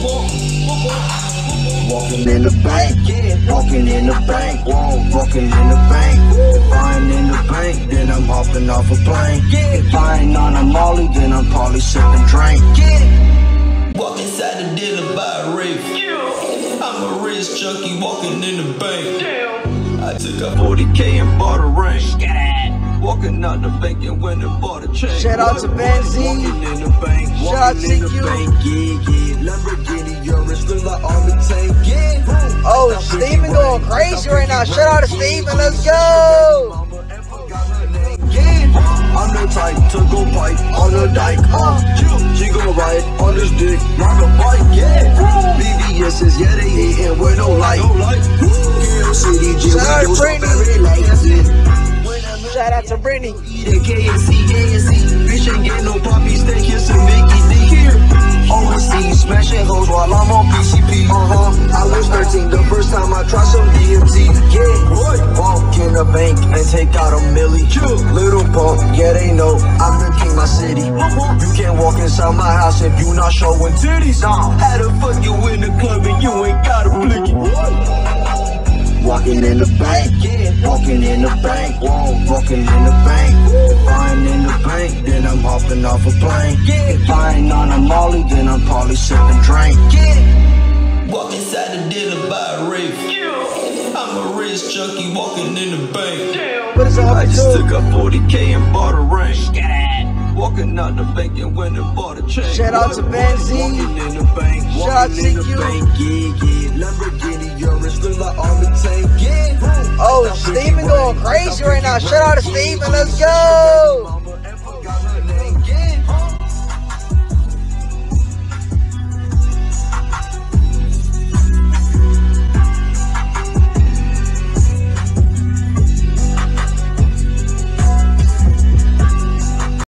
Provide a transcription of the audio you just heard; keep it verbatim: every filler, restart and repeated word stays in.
Walking in the bank, walking in the bank, walking in the bank. If I ain't in the bank, then I'm hopping off a plane. If I ain't on a molly, then I'm probably sipping drink. Walk inside the dealer, buy a rave. I'm a rich junkie walking in the bank. I took a forty K and bought a ring. Walking out the bank and went and bought a chain. Shout out to Benzie. Walking in the bank, Shout out to in the you. bank, yeah, yeah. Lamborghini, you're still an army tank, yeah. Oh, Steven going crazy right now. Shout out to Steven, let's go. I'm the type to go pipe on the dike, uh She gon' ride on this dick, ride a bike, yeah. B B S's, yeah, they hatin' with no light. C D G, Shout out to Brittany. Shout out to Brittany. K N C, K N C. Bitch ain't get no poppy steak, here's some Mickey D here. Overseas, smashing hoes while I'm on P C P. Uh-huh, I was thirteen the first time I tried some D M T. Yeah, walk in the bank and take out a milli. Little punk, yeah, they know I'm the king of my city. You can't walk inside my house if you not showing titties. How the fuck you in the club and you ain't got a blicky? Walking in the bank, walking in the bank, walking in the bank. If I ain't in the bank, then I'm hopping off a plane. If I ain't on a molly, then I'm probably sipping drink. Walk inside the dealer, buy a rave. I'm a rich junkie walking in the bank. What is up, I just took a forty K and bought a ring. Walking out the bank and went and bought a chain. Shout out to Benzie. Walking in the bank, Shout out to walking in the you. bank, yeah, yeah. Lamborghini, you're still an army tank, yeah. Oh, Steven going crazy right now. Shout out to Steven, let's go.